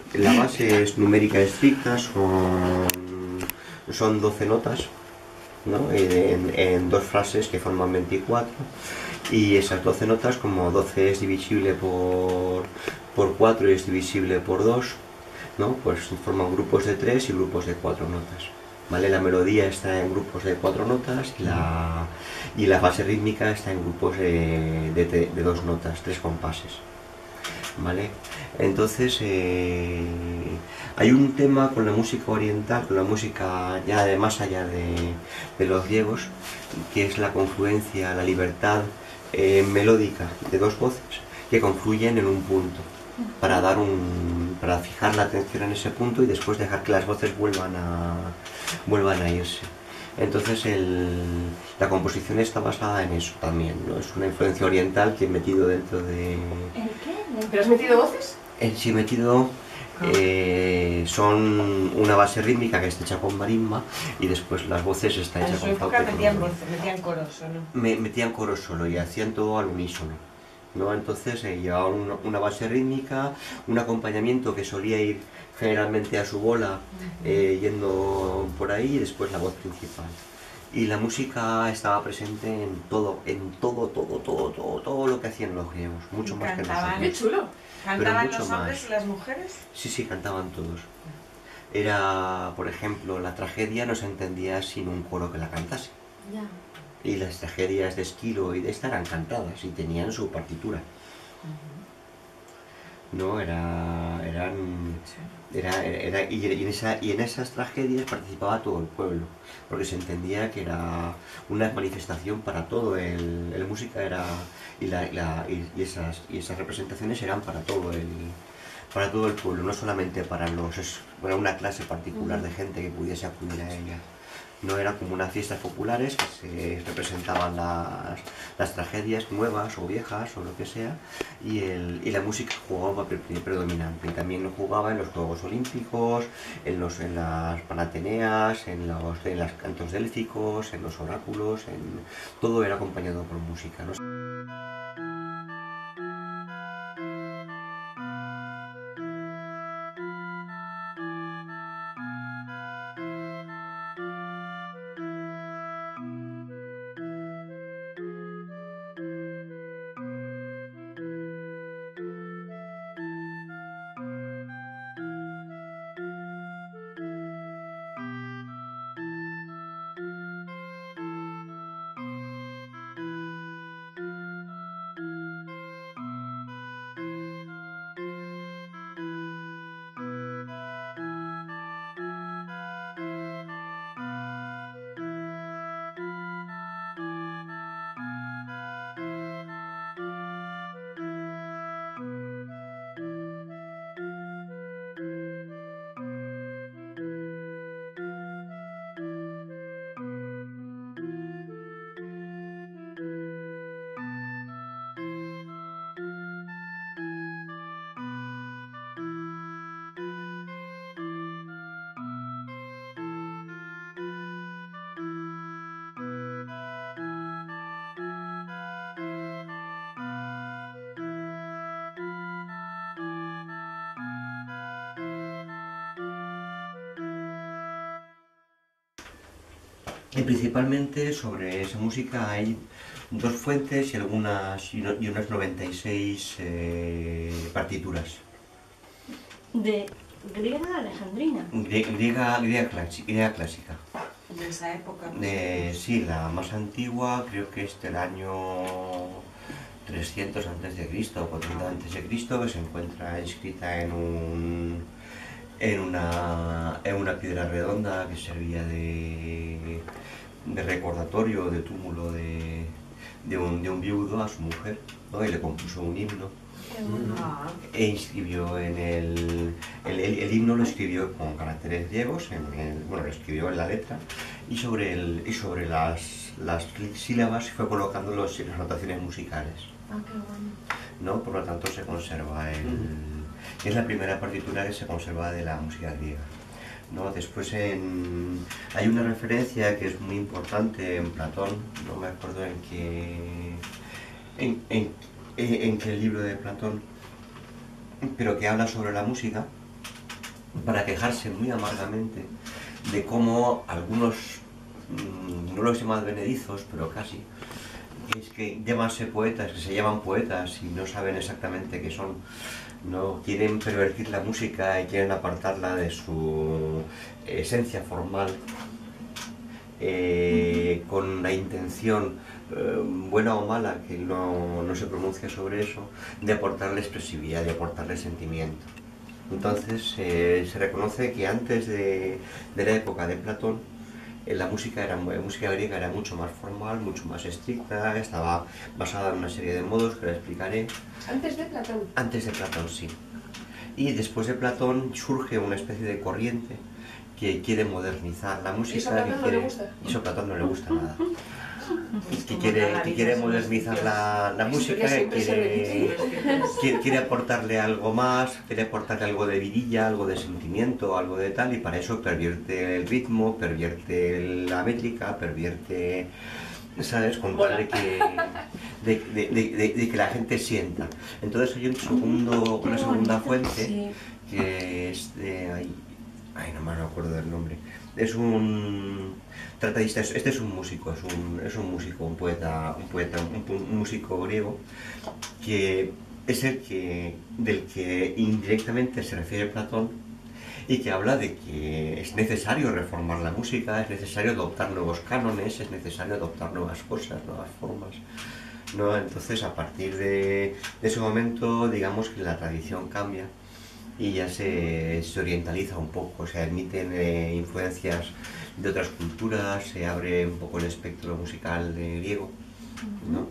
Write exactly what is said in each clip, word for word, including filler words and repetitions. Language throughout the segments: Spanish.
La base es numérica estricta, son, son doce notas, ¿no? en, en dos frases que forman veinticuatro, y esas doce notas, como doce es divisible por, por cuatro y es divisible por dos, ¿no? Pues forman grupos de tres y grupos de cuatro notas. ¿Vale? La melodía está en grupos de cuatro notas y la, y la base rítmica está en grupos de, de, de dos notas, tres compases. ¿Vale? Entonces eh, hay un tema con la música oriental, con la música ya de más allá de, de los griegos, que es la confluencia, la libertad eh, melódica de dos voces que confluyen en un punto para dar un para fijar la atención en ese punto y después dejar que las voces vuelvan a vuelvan a irse. Entonces el, la composición está basada en eso también, ¿no? Es una influencia oriental que he metido dentro de... ¿El qué? ¿Pero has metido voces? En sí he metido... Eh, son una base rítmica que está hecha con marimba y después las voces están hechas con flauta. En su época metían voces, metían coros, ¿o no? Me, metían coros solo y hacían todo al unísono, ¿no? Entonces eh, llevaban una, una base rítmica, un acompañamiento que solía ir generalmente a su bola, eh, yendo por ahí, y después la voz principal. Y la música estaba presente en todo, en todo, todo, todo, todo, todo lo que hacían los griegos, mucho más que nosotros. ¡Qué chulo! ¿Cantaban mucho los hombres más. y las mujeres? Sí, sí, cantaban todos. Era, por ejemplo, la tragedia no se entendía sin un coro que la cantase. Ya. Y las tragedias de Esquilo y de esta eran cantadas y tenían su partitura. No, era, eran, era, era, y, en esa, y en esas tragedias participaba todo el pueblo, porque se entendía que era una manifestación para todo, el, el música era, y, la, y, la, y, esas, y esas representaciones eran para todo el, para todo el pueblo, no solamente para, los, para una clase particular de gente que pudiese acudir a ella. No eran como unas fiestas populares que se representaban las, las tragedias nuevas o viejas o lo que sea, y, el, y la música jugaba un papel predominante. Y también lo jugaba en los Juegos Olímpicos, en, los, en las Panateneas, en los, en los cantos délficos, en los oráculos, en, todo era acompañado por música, ¿no? Y principalmente sobre esa música hay dos fuentes y algunas y, no, y unas noventa y seis eh, partituras. ¿De griega alejandrina? Griega, griega, griega, clásica, griega clásica. De esa época. Eh, sí, la más antigua creo que es del año trescientos antes de Cristo o cuatrocientos antes de Cristo, que se encuentra inscrita en un en una, en una piedra redonda que servía de, de recordatorio, de túmulo de, de, un, de un viudo a su mujer, ¿no? Y le compuso un himno. E inscribió en el, el, el, el himno lo escribió con caracteres griegos, en el, bueno, lo escribió en la letra, y sobre, el, y sobre las, las sílabas fue colocando los, las notaciones musicales. Ah, qué bueno. ¿No? Por lo tanto se conserva el... Es la primera partitura que se conserva de la música griega, ¿no? Después en, hay una referencia que es muy importante en Platón, no me acuerdo en qué, en, en, en qué libro de Platón, pero que habla sobre la música, para quejarse muy amargamente de cómo algunos, no los llaman advenedizos, pero casi, es que llamanse poetas, que se llaman poetas y no saben exactamente qué son, no quieren pervertir la música y quieren apartarla de su esencia formal, eh, con la intención, eh, buena o mala, que no, no se pronuncia sobre eso, de aportarle expresividad, de aportarle sentimiento. Entonces eh, se reconoce que antes de, de la época de Platón, eh, la música, era, la música griega era mucho más formal, mucho más estricta, estaba basada en una serie de modos que la explicaré. ¿Antes de Platón? Antes de Platón, sí. Y después de Platón surge una especie de corriente que quiere modernizar la música. ¿Y eso a Platón que quiere, no le gusta? Y eso a Platón no le gusta nada. Que quiere, que quiere modernizar la, la música, quiere, quiere, quiere aportarle algo más, quiere aportarle algo de vidilla, algo de sentimiento, algo de tal, y para eso pervierte el ritmo, pervierte la métrica, pervierte, ¿sabes? Contarle que, de, de, de, de, de que la gente sienta. Entonces hay un segundo, una segunda fuente que es de... Ay, ay, no me acuerdo del nombre. Es un tratadista, este es un músico, es un, es un músico, un poeta, un poeta, un, un músico griego, que es el que, del que indirectamente se refiere Platón, y que habla de que es necesario reformar la música, es necesario adoptar nuevos cánones, es necesario adoptar nuevas cosas, nuevas formas, ¿no? Entonces, a partir de, de ese momento, digamos que la tradición cambia y ya se, se orientaliza un poco, se admiten eh, influencias de otras culturas, se abre un poco el espectro musical de griego, ¿no?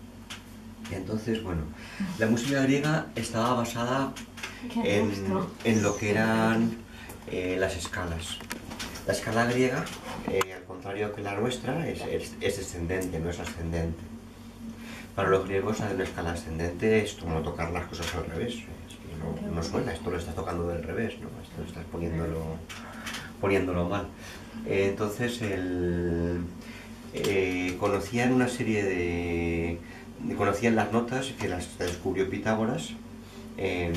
Y entonces, bueno, la música griega estaba basada en, en lo que eran eh, las escalas. La escala griega, eh, al contrario que la nuestra, es, es, es descendente, no es ascendente. Para los griegos, una escala ascendente es como tocar las cosas al revés. No, no suena, esto lo estás tocando del revés, ¿no? Esto lo estás poniéndolo, poniéndolo mal. Eh, entonces, el, eh, conocían una serie de, de... Conocían las notas que las descubrió Pitágoras. En,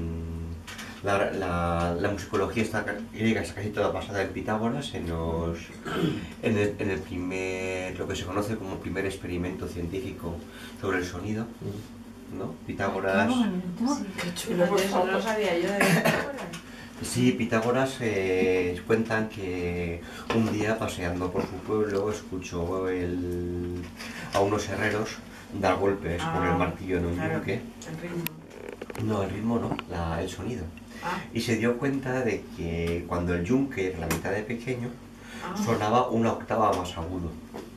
la, la, la musicología está, griega está casi toda basada en Pitágoras, en, los, en, el, en el primer, lo que se conoce como primer experimento científico sobre el sonido, ¿no? Pitágoras... Sí, no lo sabía yo de Pitágoras. Sí, Pitágoras eh, cuentan que un día paseando por su pueblo escuchó el, a unos herreros dar golpes ah, con el martillo en un claro, yunque. El ritmo. No, el ritmo no, la, el sonido. Ah. Y se dio cuenta de que cuando el yunque era la mitad de pequeño, ah. sonaba una octava más agudo.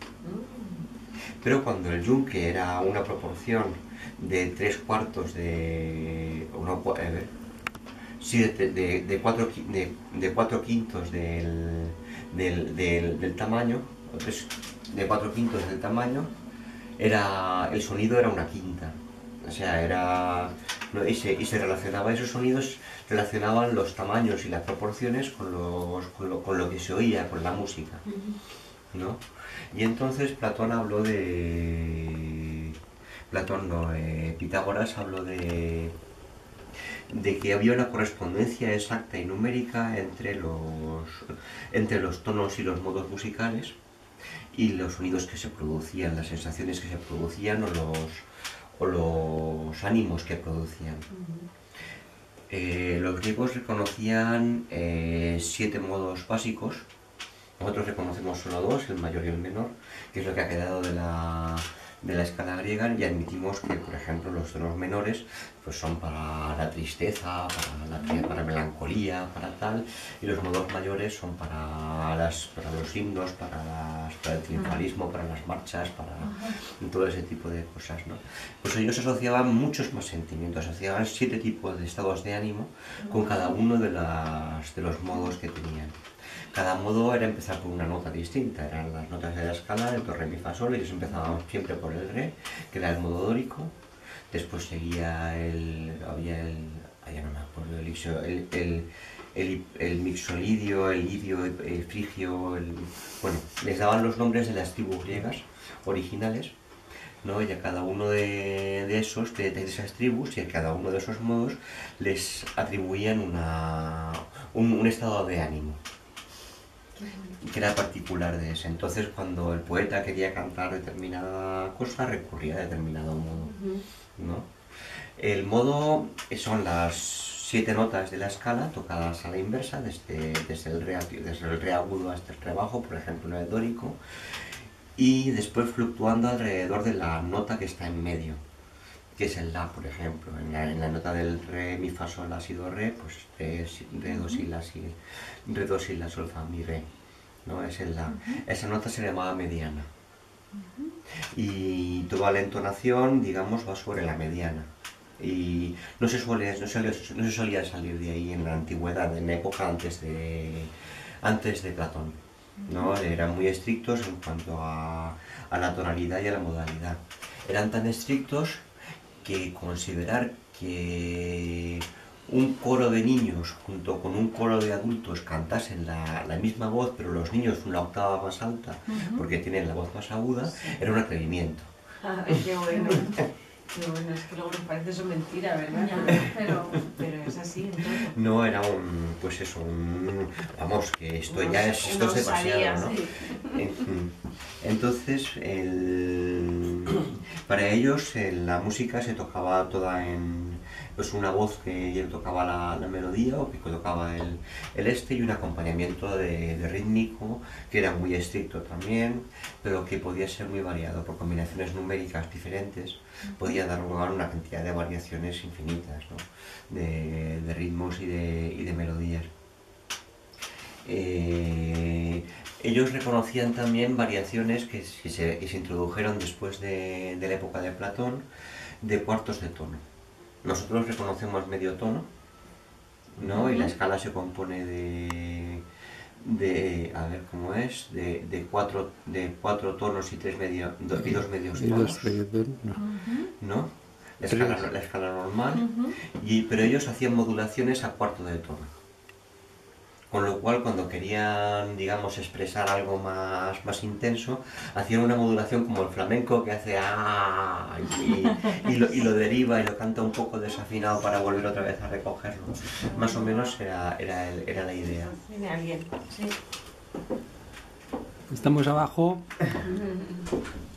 Pero cuando el yunque era una proporción de tres cuartos de... Uno, eh, sí, de, de, de, cuatro, de, de cuatro quintos del, del, del, del tamaño, de cuatro quintos del tamaño, era, el sonido era una quinta. O sea, era... ¿no? Y, se, y se relacionaba, esos sonidos relacionaban los tamaños y las proporciones con, los, con, lo, con lo que se oía, con la música, ¿no? Y entonces Platón habló de... Platón no, eh, Pitágoras habló de... de que había una correspondencia exacta y numérica entre los, entre los tonos y los modos musicales y los sonidos que se producían, las sensaciones que se producían o los, o los ánimos que producían. Eh, los griegos reconocían eh, siete modos básicos. Nosotros reconocemos solo dos, el mayor y el menor, que es lo que ha quedado de la, de la escala griega, y admitimos que, por ejemplo, los tonos menores pues son para la tristeza, para la, para la melancolía, para tal, y los modos mayores son para, las, para los himnos, para, las, para el triunfalismo, para las marchas, para todo ese tipo de cosas, ¿no? Pues ellos asociaban muchos más sentimientos, asociaban siete tipos de estados de ánimo con cada uno de, las, de los modos que tenían. Cada modo era empezar por una nota distinta, eran las notas de la escala, el do, re, mi, fa, sol, y ellos empezábamos siempre por el re, que era el modo dórico, después seguía el, había el, ya no me acuerdo, el, el, el, el, el mixolidio, el lidio, el, el frigio, el, bueno, les daban los nombres de las tribus griegas originales, ¿no? Y a cada uno de, de esos, de, de esas tribus, y a cada uno de esos modos les atribuían una, un, un estado de ánimo, que era particular de ese. Entonces, cuando el poeta quería cantar determinada cosa, recurría a determinado modo, ¿no? El modo son las siete notas de la escala tocadas a la inversa, desde, desde, el, re, desde el re agudo hasta el re bajo, por ejemplo en el dórico, y después fluctuando alrededor de la nota que está en medio, que es el la, por ejemplo. En la, en la nota del re, mi, fa, sol, la, si, do, re, pues re, re do, si, la, si, re, do, si, la, sol, fa, mi, re, ¿no? Es el la. Esa nota se llamaba mediana. Y toda la entonación, digamos, va sobre la mediana. Y no se, suele, no, se, no se solía salir de ahí en la antigüedad, en la época antes de, antes de Platón, ¿no? Eran muy estrictos en cuanto a, a la tonalidad y a la modalidad. Eran tan estrictos que considerar que un coro de niños junto con un coro de adultos cantasen la, la misma voz, pero los niños una octava más alta, uh-huh, porque tienen la voz más aguda, sí, era un atrevimiento. Ay, qué bueno. Qué bueno, es que luego nos parece eso mentira, ¿verdad? Ya, pero, pero es así, entonces. No, era un, pues eso, un, vamos, que esto no, ya es, esto no es demasiado, ¿no? Sí. Entonces, el, para ellos el, la música se tocaba toda en, pues una voz que tocaba la, la melodía o que tocaba el, el este y un acompañamiento de, de rítmico que era muy estricto también, pero que podía ser muy variado por combinaciones numéricas diferentes. Podía dar lugar a una cantidad de variaciones infinitas, ¿no? de, de ritmos y de, y de melodías. Eh, ellos reconocían también variaciones que, que, se, que se introdujeron después de, de la época de Platón, de cuartos de tono. Nosotros reconocemos medio tono, ¿no? Y la escala se compone de, de a ver cómo es, de, de, cuatro, de cuatro tonos y, tres medio, do, y dos medios tonos, ¿no? La escala, la escala normal, uh-huh, y, pero ellos hacían modulaciones a cuarto de tono. Con lo cual, cuando querían, digamos, expresar algo más, más intenso, hacían una modulación como el flamenco que hace ¡ah! Y, y, lo, y lo deriva y lo canta un poco desafinado para volver otra vez a recogerlo. Más o menos era, era, el, era la idea. Tiene alguien, sí. Estamos abajo.